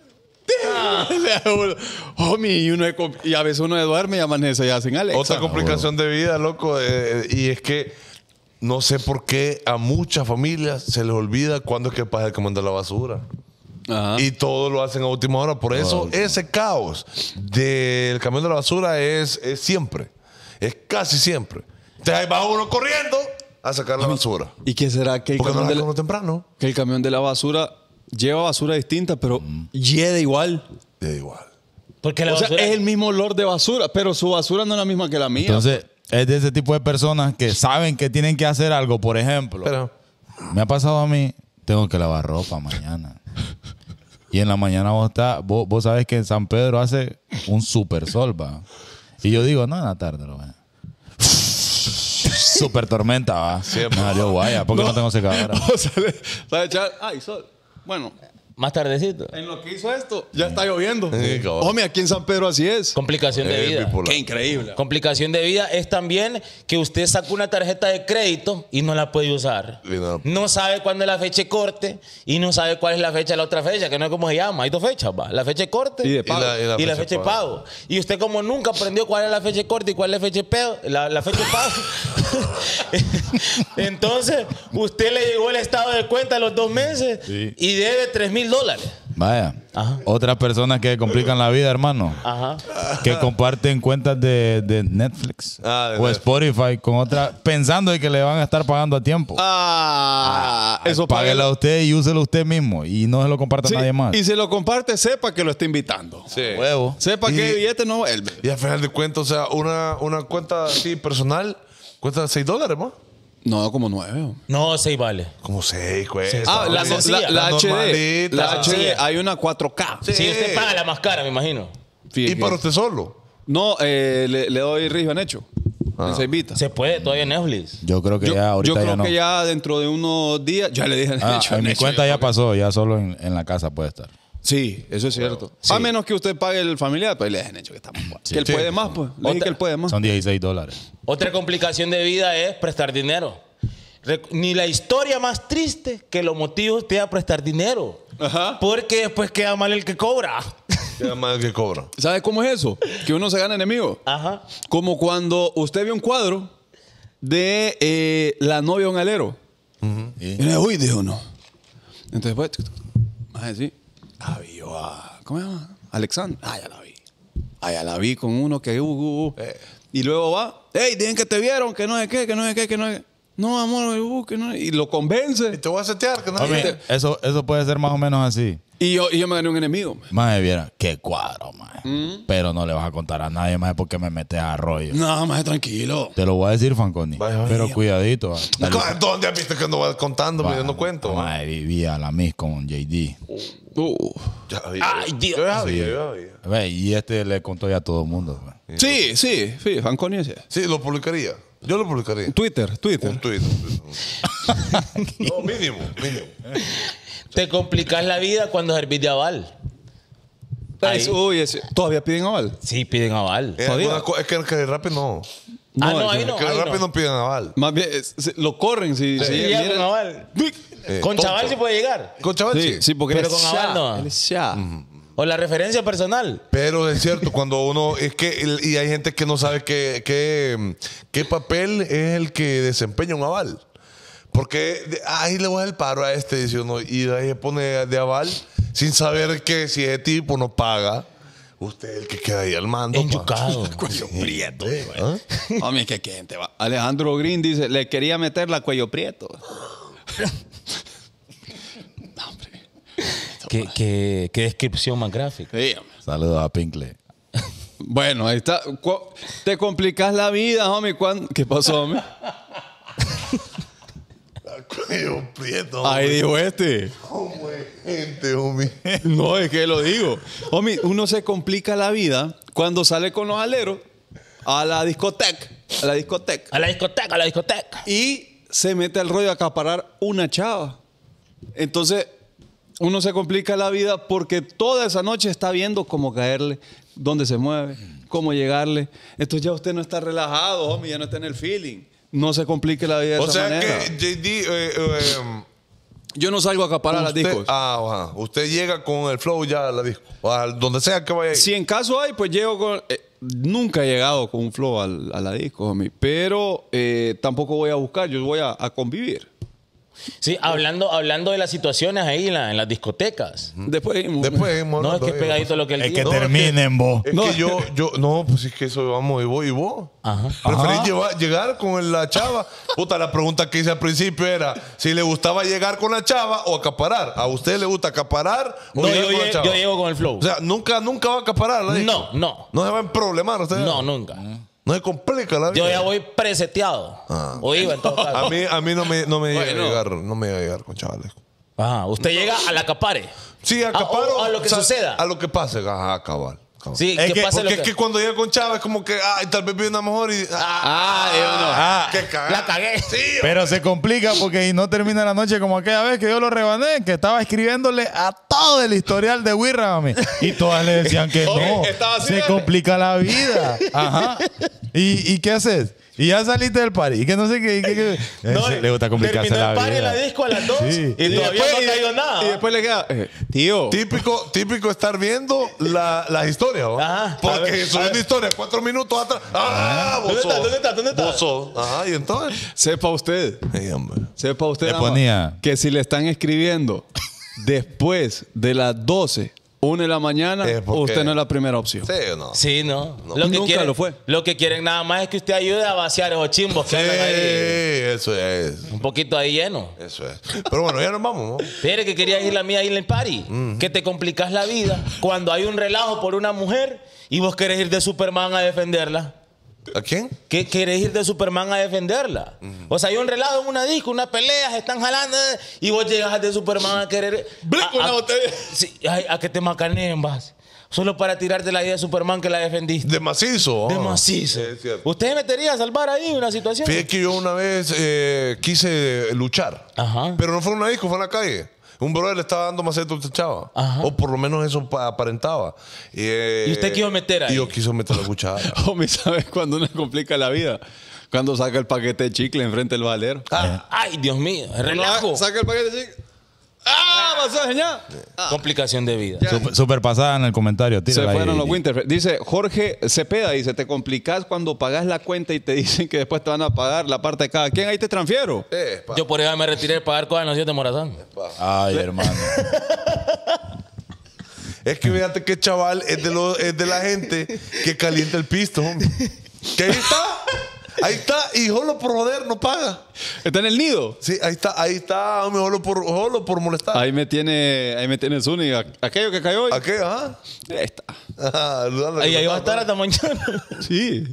Homie, y, uno de co- y a veces uno de duerme y amanece ya sin Alexa. Otra complicación de vida, loco, eh, y es que no sé por qué a muchas familias se les olvida cuándo es que pasa el camión de la basura. Ajá. Y todo lo hacen a última hora. Por eso ese caos del camión de la basura es, es siempre. Es casi siempre. Entonces ahí va uno corriendo a sacar la basura. ¿Y qué será que el, Porque no camión la de la, uno temprano. que el camión de la basura lleva basura distinta, pero hiede igual? Da igual. Porque la O sea, basura- es el mismo olor de basura, pero su basura no es la misma que la mía. Entonces, es de ese tipo de personas que saben que tienen que hacer algo. Por ejemplo, Pero me ha pasado a mí, tengo que lavar ropa mañana. Y en la mañana vos, está, vos, vos sabés que en San Pedro hace un super sol, va. Y yo digo, no, en la tarde lo veo. Super tormenta, va. Siempre. Me salió guaya, porque no, tengo secadora. O sea, le- sabe echar, ay, sol. Bueno, más tardecito. en lo que hizo esto, ya está lloviendo. Sí, cabrón. Hombre, aquí en San Pedro así es. Complicación de es vida. bipolar. Qué increíble. Complicación de vida es también que usted saca una tarjeta de crédito y no la puede usar. Y no- No sabe cuándo es la fecha de corte y no sabe cuál es la fecha de la otra fecha, que no es como se llama. Hay dos fechas, va. La fecha de corte Y de Y pago. la, y la y la fecha fecha de paga. pago. Y usted como nunca aprendió cuál es la fecha de corte y cuál es la fecha de pedo, la, la fecha de pago. Entonces, usted le llegó el estado de cuenta a los dos meses Sí. y debe tres mil dólares. Vaya. Ajá. Otras personas que complican la vida, hermano. Ajá. Que comparten cuentas de, de Netflix Ah, de o Netflix. Spotify con otras, pensando de que le van a estar pagando a tiempo. Ah, eso Páguela a páguelo. usted y úselo usted mismo. Y no se lo comparta Sí, a nadie más. y si lo comparte, sepa que lo está invitando. Sí. Huevo. Sepa Y- que billete no vuelve. Y al final de cuentas, o sea, una, una cuenta así personal cuesta seis dólares, ¿no? No, como nueve. No, seis vale. Como seis, cuesta. Ah, la, la sencilla, la- la la H D. normalita. La H D. Sencilla. Hay una cuatro K. Sí. Si usted paga la más cara, me imagino. Y Fíjate. para usted solo. No, eh, le, le doy Rijo en hecho. En Ceibita. Se puede todavía en Netflix. Yo creo que Yo, ya ahorita yo creo ya no. que ya dentro de unos días, ya le dije en Ah, hecho. en mi hecho, cuenta yo ya creo pasó, ya solo en, en la casa puede estar. que- Sí, eso es cierto. Sí. A menos que usted pague el familiar, pues le dejen hecho que estamos. Que él Sí. puede más, pues. Le dije Otra- que él puede más. Son dieciséis dólares. Otra complicación de vida es prestar dinero. Rec- Ni la historia más triste que lo motive a usted a prestar dinero. Ajá. Porque después queda mal el que cobra. Queda más el que cobra. ¿Sabe cómo es eso? Que uno se gana enemigo. Ajá. Como cuando usted vio un cuadro de eh, la novia de un alero. Y le uy, dijo no. Entonces, pues, más así, la vi yo a, ¿cómo se llama? Alexander. Ah, ya la vi. Ah, ya la vi con uno que, uh, uh, uh. Y luego va, hey, dicen que te vieron, que no sé qué, que no sé qué, que no sé qué. No, amor, uh, que no. Y lo Y convence. te voy a setear, que no Hombre, hay- eso, eso puede ser más o menos así. Y yo, y yo me gané un enemigo. Más viera, qué cuadro, más. Pero no le vas a contar a nadie más porque me metes a rollo. No, más tranquilo. Te lo voy a decir, Fanconi. Vaya, vaya. Pero cuidadito. Dale. ¿Dónde has visto que ando va contando? Va, Yo no cuento. Madre, vivía a la Miss con J D. Uh. Ya vi. Ay, Dios. Yo ya sabía, yo ya sabía. Ve, y este le contó ya a todo el mundo. ve. Sí, sí, sí, Fanconi ese. Sí, lo publicaría. Yo lo publicaría. Twitter, Twitter. Un tweet. No, mínimo, mínimo. Te complicas la vida cuando servís de aval. Ahí. Es- uy, ese- todavía piden aval. Sí, piden aval. Es, ¿Todavía? alguna co- es que en el rap no. Ah, no, es ahí que- no. Que en el ahí rap no. no piden aval. Más bien, es- se- lo corren si, si Sí, ya mira- con aval. Eh, Con tonto. chaval se puede llegar. Con chaval Sí, sí. sí, porque Pero él es con aval ya, no. él es ya. O la referencia personal. Pero es cierto, cuando uno. Es que. el- Y hay gente que no sabe qué, qué, qué papel es el que desempeña un aval. Porque de- ahí le voy a dar el paro a este, dice uno, y de ahí se pone de aval sin saber que si ese tipo no paga, usted es el que queda ahí al mando. pa. Enyucado. Cuello prieto. ¿Ah? Hombre, que qué gente va. Alejandro Green dice, le quería meter la cuello prieto. No, hombre. ¿Qué, qué, qué descripción más gráfica. Sí, hombre. Saludos a Pinkley. Bueno, ahí está. Cu- Te complicas la vida, homie. ¿Cuán- ¿Qué pasó, homie? Cuello prieto. Ahí hombre. dijo este. Hombre, gente, homie. No, es que lo digo. Homie, uno se complica la vida cuando sale con los aleros a la discoteca. A la discoteca. A la discoteca, a la discoteca. Y se mete al rollo de acaparar una chava. Entonces, uno se complica la vida porque toda esa noche está viendo cómo caerle, dónde se mueve, cómo llegarle. Entonces ya usted no está relajado, homie, ya no está en el feeling. No se complique la vida de O esa sea manera. que J D. eh, eh, Yo no salgo a acaparar las usted, discos. ah, ajá. Usted llega con el flow ya a la disco. O a donde sea que vaya. a ir. Si en caso hay, pues llego con... eh, nunca he llegado con un flow al- a la disco, homie. Pero eh, tampoco voy a buscar, yo voy a, a convivir. Sí, hablando, hablando de las situaciones ahí en, la- en las discotecas. Después... Después seguimos No, es que es hablando, pegadito lo que él Es dijo. que No, es que- terminen vos. Es No. que yo, yo, no, pues es que eso vamos y vos y vos. Ajá. Preferís Ajá. llevar- llegar con la chava. Puta, la pregunta que hice al principio era si le gustaba llegar con la chava o acaparar. ¿A usted le gusta acaparar o No, llegar yo, con la lle- chava? yo llego con el flow. O sea, nunca, nunca va a acaparar. la disco. No, no. No se va a emproblemar usted. No, nunca. No se complica la vida. Yo ya voy preseteado. O iba en todo caso. A mí, a mí no me, no me llega Bueno. a llegar, no me llega a llegar con chavales. Ajá. Usted llega a la acapare. Sí, acaparo. A- a lo que o sea, suceda. A lo que pase, ajá, cabal. cabal. Sí, Es que, que- pase Porque lo es que... que cuando llega con chava es como que, ay, tal vez vi una mejor y. Ah, Ah, yo no. Ah, qué cagada. La cagué. Sí, pero se complica porque y no termina la noche como aquella vez que yo lo rebané, que estaba escribiéndole a todo el historial de Wirra, mami. Y todas le decían que Ok, no. estaba así, Se ¿eh? complica la vida. Ajá. ¿Y, y qué haces? Y ya saliste del party. Y que no sé qué. y que- que- No, Ese le gusta complicarse terminó la el party en vida. la disco a las dos Sí. y, todavía no ha caído nada. Y después le queda, eh, tío. Típico, típico estar viendo la- las historias, ¿va? Ajá. A Porque ver, subiendo historias cuatro minutos atrás. ¡Ah! ¿Dónde vos está? sos. ¿Dónde está? ¿Dónde está? Vos sos. Ajá, y entonces. Sepa usted. Ey, hombre. Sepa usted Le dama, ponía- que si le están escribiendo después de las doce, una de la mañana, Es porque- usted no es la primera opción. Sí o no. Sí, no. No. Lo que Nunca quieren, lo fue. Lo que quieren nada más es que usted ayude a vaciar esos chimbos que Sí, andan ahí. eso es. Un poquito ahí lleno. Eso es. Pero bueno, ya nos vamos, ¿no? Fíjate que quería ir la mía Island Party. Que te complicas la vida cuando hay un relajo por una mujer y vos querés ir de Superman a defenderla. ¿A quién? ¿Qué querés ir de Superman a defenderla? O sea, hay un relajo en una disco, una pelea, se están jalando eh, y vos llegas de Superman a querer. Blick, a, una a- botella. sí, ay, a que te macaneen, vas. Solo para tirarte la idea de Superman que la defendiste. De macizo. De ah. macizo. Sí, es cierto. ¿Usted se metería a salvar ahí una situación? Fíjate que yo una vez eh, quise luchar. Ajá. Pero no fue en una disco, fue en la calle. Un brother le estaba dando maceta a esta chava. Ajá. O por lo menos eso pa- aparentaba. Y, eh, ¿Y usted quiso meter ahí? Y yo quiso meter la cuchara. Homie, ¿sabes cuando uno complica la vida? Cuando saca el paquete de chicle enfrente del valero. Ah, ay, Dios mío, relajo. Saca el paquete de chicle. ¡Ah! ¡Pasó, señor! Complicación de vida. Super, super pasada en el comentario. Se tírala ahí. fueron los Winterfell. Dice Jorge Cepeda, dice, te complicas cuando pagas la cuenta y te dicen que después te van a pagar la parte de cada quien. Ahí te transfiero. Eh, pa- Yo por eso me retiré de pagar cosas en los siete Morazán. Ay, hermano. Es que fíjate que chaval es de, lo- es de la gente que calienta el pisto, hombre. Que ahí está. Ahí está. Y solo por joder no paga. Está en el nido. Sí, ahí está. Ahí está, hombre. Solo por, solo por molestar. Ahí me tiene, ahí me tiene Zuni. Aquello que cayó hoy. ¿A qué? Ajá. Ahí está. Ajá, ayudando a Ahí, que ahí no va a estar paga. hasta mañana. Sí.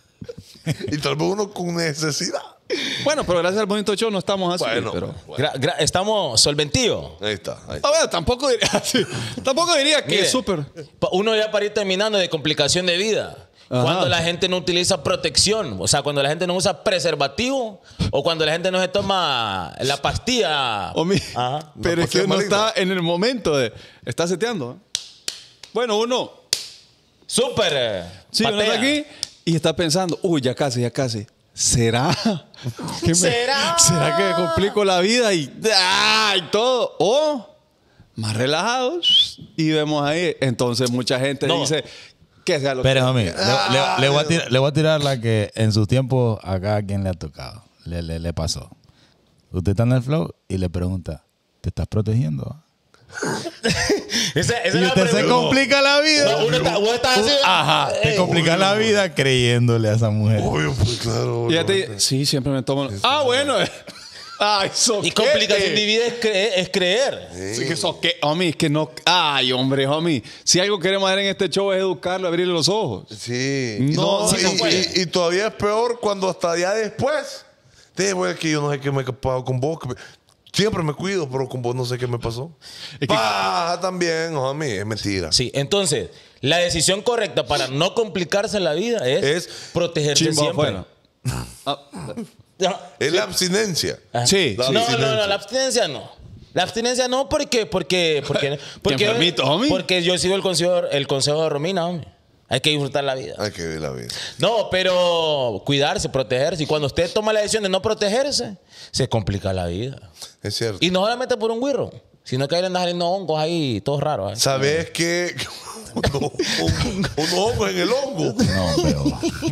Y tal vez uno con necesidad. Bueno, pero gracias al bonito show no estamos así. Bueno, pero... bueno. Gra- gra- estamos solventíos. Ahí está. Ahí está. A ver, tampoco diría, sí, tampoco diría que Mire, es súper. pa- Uno ya para ir terminando de complicación de vida. Ajá. Cuando la gente no utiliza protección, o sea, cuando la gente no usa preservativo o cuando la gente no se toma la pastilla. Homie, Ajá. pero es que pastilla uno maligna. está en el momento de. Está seteando. ¿eh? Bueno, uno. Súper. eh, Sí, uno patea. está aquí y está pensando, uy, ya casi, ya casi. ¿Será? que me- ¿Será? ¿Será que me complico la vida y, ¡ah! y todo? O más relajados y vemos ahí. Entonces mucha gente No. dice que sea lo Pero, que homie, le, le- le voy a tirar, le voy a tirar la que en sus tiempos acá a quien le ha tocado. Le, le, le pasó. Usted está en el flow y le pregunta, ¿te estás protegiendo? Esa, esa Y es la usted se pregunta. complica la vida. No, uno está, vos estás así. Ajá, te Ey. complica la vida creyéndole a esa mujer. Obvio, pues claro. Y ya te obviamente. dice, sí, siempre me tomo. Ah, bueno. Ay, soquete. Y complicación de vida es, cre- es creer. Sí, que soquete. Homie, es que no. Ay, hombre, homie. Si algo queremos hacer en este show es educarlo, abrirle los ojos. Sí. No, No, sí, y, no puede. y- y todavía es peor cuando hasta ya después. Te voy que yo no sé qué me he pasado con vos. que me- Siempre me cuido, pero con vos no sé qué me pasó. Es que- Paja también, homie. Es mentira. Sí, entonces, la decisión correcta para no complicarse la vida es, Es protegerse Chimba siempre. afuera. Ah, Ajá. Es la abstinencia. Ajá. sí, La sí. No, no, abstinencia. no, la abstinencia no. La abstinencia no porque, porque, porque, porque, enfermito, homie. porque yo sigo el consejo, el consejo de Romina, homie. Hay que disfrutar la vida. Hay que vivir la vida. No, pero cuidarse, protegerse. Y cuando usted toma la decisión de no protegerse, se complica la vida. Es cierto. Y no solamente por un guirro, sino que ahí le andan saliendo hongos ahí, todos raros. ¿eh? ¿Sabes qué? Uno- un- Unos hongos en el hongo. No, pero...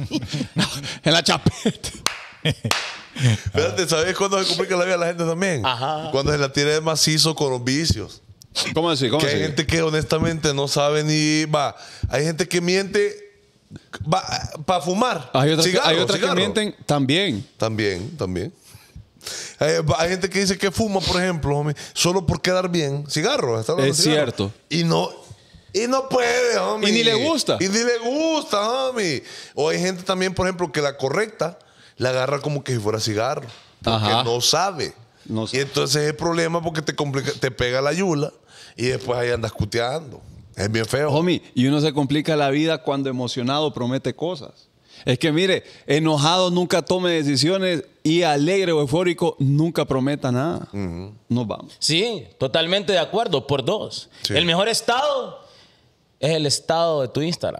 En la chapeta. Espérate, ¿sabes cuándo se complica la vida a la gente también? Ajá. Cuando se la tiene de macizo con los vicios. ¿Cómo así? ¿Cómo Que así? hay gente que honestamente no sabe ni... Va, hay gente que miente para fumar. Hay otras, que- Cigarro, hay otras que cigarro. mienten también. También, también. Hay, hay gente que dice que fuma, por ejemplo, homie, solo por quedar bien. Cigarro. está hablando Es de cigarro. cierto. Y no... Y no puede, homie. Y ni le gusta. Y ni le gusta, homie. O hay gente también, por ejemplo, que la correcta la agarra como que si fuera cigarro. Porque Ajá. no sabe. No y sabe. entonces es el problema porque te, complica, te pega la yula y después ahí andas cuteando. Es bien feo. Homie, y uno se complica la vida cuando emocionado promete cosas. Es que mire, enojado nunca tome decisiones y alegre o eufórico nunca prometa nada. Nos vamos. Sí, totalmente de acuerdo, por dos. Sí. El mejor estado es el estado de tu Instagram.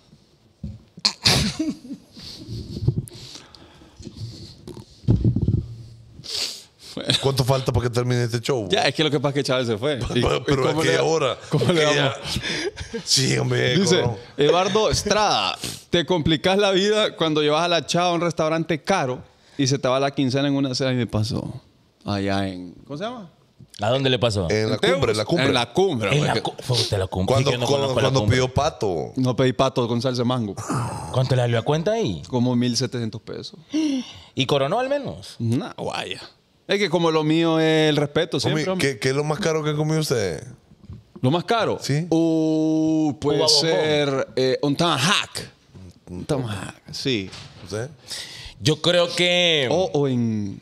¿Cuánto falta para que termine este show? Ya, es que lo que pasa es que Chávez se fue. Y- Pero, y pero ¿cómo es que le- ahora. ¿Cómo le que vamos? ya- Sí, hombre. Dice, cabrón. Eduardo Estrada, te complicas la vida cuando llevas a la chava a un restaurante caro y se te va la quincena en una cena y me pasó allá en... ¿Cómo se llama? ¿A dónde le pasó? En la cumbre, en la cumbre. En la cumbre. En la hombre. cu- fue usted la cumbre. Cuando, Sí, que no cuando, conozco la cuando cumbre. pidió pato. No pedí pato con salsa de mango. ¿Cuánto le salió a cuenta ahí? Como mil setecientos pesos. ¿Y coronó al menos? Nah, guaya. Es que como lo mío es el respeto siempre. Homie, hombre. ¿qué, ¿Qué es lo más caro que ha comido usted? Lo más caro. Sí. Uh, puede Uva ser eh, un tomahawk. Un tomahawk, sí. ¿Usted? Yo creo que... O, o en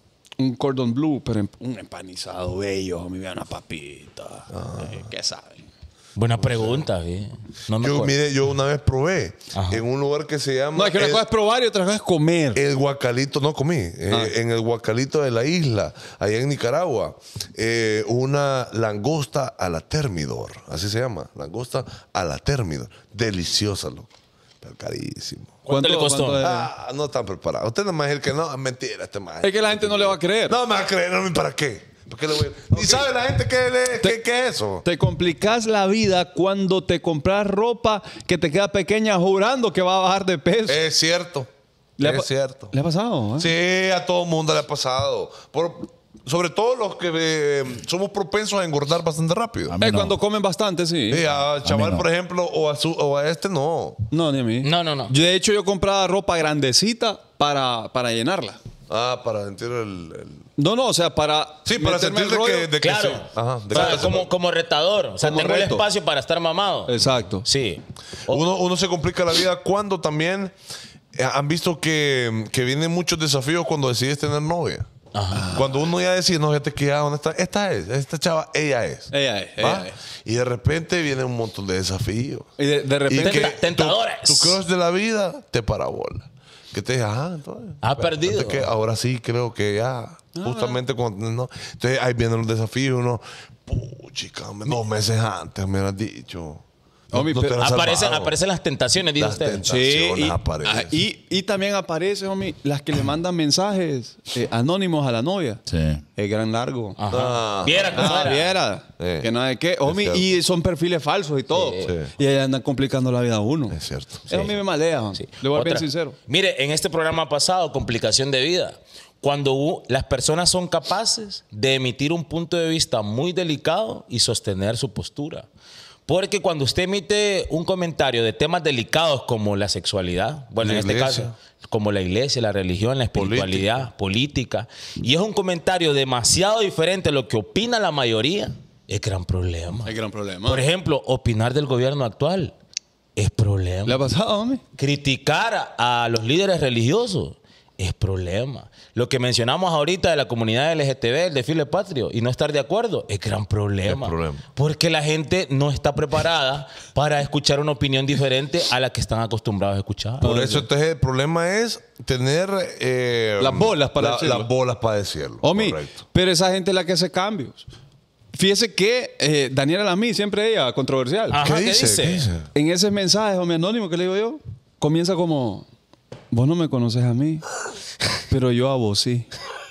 un cordon bleu, pero en un empanizado bello, me vea una papita. Eh, ¿Qué saben? Buena pregunta, ¿sí? No me Yo, acuerdo. mire, yo una vez probé Ajá. en un lugar que se llama No, es que una el, cosa es probar y otra cosa es comer. el Guacalito, no comí, eh, Ah. en el Guacalito de la isla, allá en Nicaragua, eh, una langosta a la Thermidor, así se llama, langosta a la Thermidor, deliciosa, loco, pero carísimo. ¿Cuánto le costó? cuánto es? Ah, no están preparados. Usted no más es el que no, es mentira este más. Es que la gente no le va a creer. No me va a creer, no, ¿para qué? ¿Para qué le voy a- Ni sabe la gente qué, le- qué- qué es eso. Te complicas la vida cuando te compras ropa que te queda pequeña jurando que va a bajar de peso. Es cierto. ¿Le ha es pa- cierto. ¿Le ha pasado? eh? Sí, a todo mundo le ha pasado. Por- sobre todo los que eh, somos propensos a engordar bastante rápido. A mí Eh, no. cuando comen bastante, sí. Sí, a chaval, no. por ejemplo, o a, su, o a este no. No, ni a mí. No, no, no. Yo, de hecho, yo compraba ropa grandecita para, para llenarla. Ah, para sentir el. el- No, no, o sea, para. Sí, para meterme sentir el de rollo. que, de que Claro. sí. Ajá, de O sea, que se- como, como retador. O sea, Como tengo el reto. espacio para estar mamado. Exacto. Sí. O- Uno, uno se complica la vida cuando también eh, han visto que, que vienen muchos desafíos cuando decides tener novia. Cuando uno ya decide, no, fíjate que ya, ¿dónde está? Esta es, esta chava, ella es. Ella es, ¿Va? ella es. Y de repente viene un montón de desafíos. Y de, de Y repente. que Tenta- tentadores. Tu, tu crush de la vida te parabola. Que te dice, ajá, entonces. Ha espérate perdido. Que ahora sí creo que ya. Justamente cuando. No. Entonces ahí vienen los desafíos. Uno, puchica, hombre, dos meses antes me lo has dicho. No, Homie, no te pero lo has aparecen, salvado. aparecen las tentaciones, dice Las usted. tentaciones. Sí, y, aparecen. ah, y, y también aparece, homie, las que le mandan mensajes eh, anónimos a la novia. Sí. El gran largo. Ajá. Ah. Viera cómo Ah, era. viera. Sí. Que no hay que. Homie, cierto. y son perfiles falsos y todo. Sí. Sí. Y ahí andan complicando la vida a uno. Es cierto. Eso a mí me malea, homie. Sí. Le voy a ser bien Otra. sincero. Mire, en este programa pasado, Complicación de Vida, cuando hu- las personas son capaces de emitir un punto de vista muy delicado y sostener su postura. Porque cuando usted emite un comentario de temas delicados como la sexualidad, bueno, La en este iglesia. caso, como la iglesia, la religión, la espiritualidad, política, y es un comentario demasiado diferente a lo que opina la mayoría, es gran problema. Hay gran problema. Por ejemplo, opinar del gobierno actual es problema. ¿Le ha pasado, homie? Criticar a los líderes religiosos es problema. Lo que mencionamos ahorita de la comunidad L G T B, el desfile patrio, y no estar de acuerdo, es gran problema. Es problema. Porque la gente no está preparada para escuchar una opinión diferente a la que están acostumbrados a escuchar. Por eso entonces el problema es tener eh, Las bolas para la- decirlo. las bolas para decirlo. Homie, Correcto. pero esa gente es la que hace cambios. Fíjese que eh, Daniela Lamí, siempre ella, controversial. Ajá, ¿Qué ¿qué dice? dice? ¿Qué dice? En ese mensaje, homie, anónimo que le digo yo, comienza como: vos no me conoces a mí, pero yo a vos sí.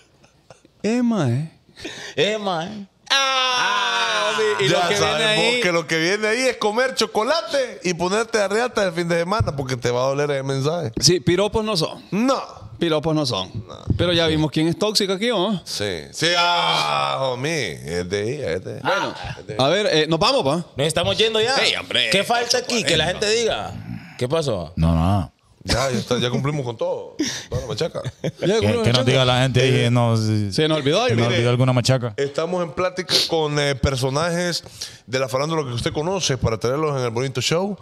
Emma, ¿eh? Emma, ¿eh? Ah, homie, y Ya lo que viene sabemos ahí. que lo que viene ahí es comer chocolate y ponerte a reata el fin de semana porque te va a doler el mensaje. Sí, piropos no son. No. Piropos no son. Pero ya vimos quién es tóxico aquí, ¿no? Sí. Sí, ah, homie. Es de ella, es de ella. Bueno, a ver, eh, nos vamos, pa. Nos estamos yendo ya. Ey, hombre, ¿Qué falta aquí? Que la gente diga. ¿Qué pasó? No, no. Ya, ya, está, ya cumplimos con todo. Bueno, machaca. Ya, Que, que nos diga la gente ahí que nos, Se nos olvidó. que nos mire. olvidó alguna machaca. Estamos en plática con eh, personajes de la farándula que usted conoce para tenerlos en el bonito show.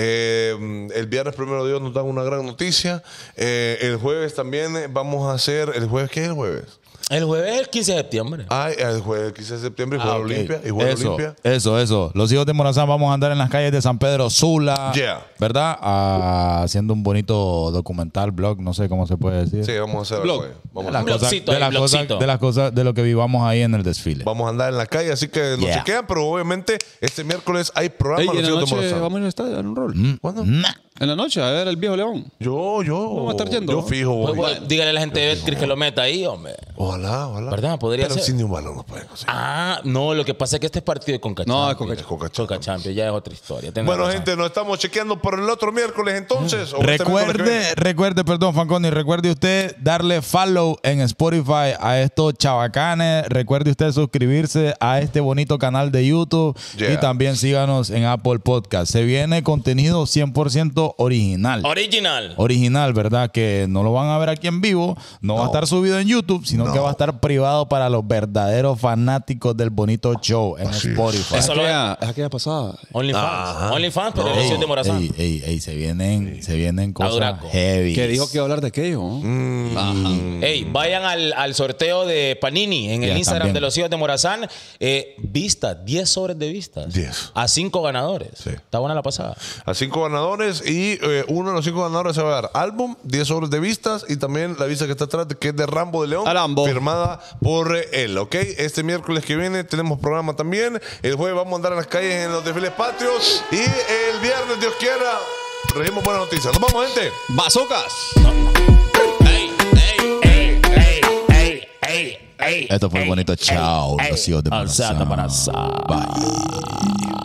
Eh, el viernes primero de Dios nos dan una gran noticia. Eh, el jueves también eh, vamos a hacer. ¿El jueves qué es el jueves? El jueves es el quince de septiembre. Ay, el jueves quince de septiembre y Ah, Juego ok. Olimpia. Y Juego Eso, Olimpia. eso, eso. Los hijos de Morazán vamos a andar en las calles de San Pedro Sula. Yeah. ¿Verdad? Ah, haciendo un bonito documental, blog, no sé cómo se puede decir. Sí, vamos a hacer Blog. algo ahí. Vamos de a las hacer. cosas, Blogcito de ahí, las cosas, blogcito. de las cosas de lo que vivamos ahí en el desfile. Vamos a andar en la calle, así que no Yeah. se quedan, pero obviamente este miércoles hay programa Ey, Los y en la Hijos de noche Morazán. vamos a ir al estadio a dar un rol. ¿Cuándo? Nah. En la noche, a ver el viejo León. Yo, yo. Vamos a estar yendo, Yo ¿no? fijo. Pues, voy. pues, dígale a la gente de Betcris que lo meta ahí, hombre. Ojalá, ojalá. ¿Verdad? Podría Pero ser. sin ni un balón no pueden conseguir. Ah, no, lo que pasa es que este es partido de Conca No, es Champions. Conca- Conca Champions. Conca Champions, ya es otra historia. Tenés Bueno, razón. gente, nos estamos chequeando por el otro miércoles entonces. o este miércoles que Recuerde, viene. recuerde, perdón, Fanconi, recuerde usted darle follow en Spotify a estos chavacanes. Recuerde usted suscribirse a este bonito canal de YouTube Yeah. y también síganos en Apple Podcast. Se viene contenido cien por ciento original. Original. Original, ¿verdad? Que no lo van a ver aquí en vivo, no, va a estar subido en YouTube, sino No. que va a estar privado para los verdaderos fanáticos del bonito show en Así es. Spotify. Es Eso lo- aquella, es aquella pasada. OnlyFans. Ajá. OnlyFans, pero No. el de Morazán. Ey, ey, ey, se vienen, se vienen cosas Duraco. heavy. Que dijo que iba a hablar de aquello. ¿no? Mm. Ajá. Ey, vayan al, al sorteo de Panini en el Ya, Instagram también. de los hijos de Morazán. Eh, vistas, diez sobres de vistas. diez. A cinco ganadores. Sí. Está buena la pasada. A cinco ganadores y eh, uno de los cinco ganadores se va a dar álbum, diez sobres de vistas y también la vista que está atrás, que es de Rambo de León, Rambo. firmada por él, ¿ok? Este miércoles que viene tenemos programa también. El jueves vamos a andar en las calles en los desfiles patrios y el viernes, Dios quiera, regimos buenas noticias. Nos vamos, gente. ¡Bazocas! Ey, ey, ey, ey, ey, ey, ey. Esto fue el bonito chao, ey, los hijos de Alzate Morazán. Morazán. Bye.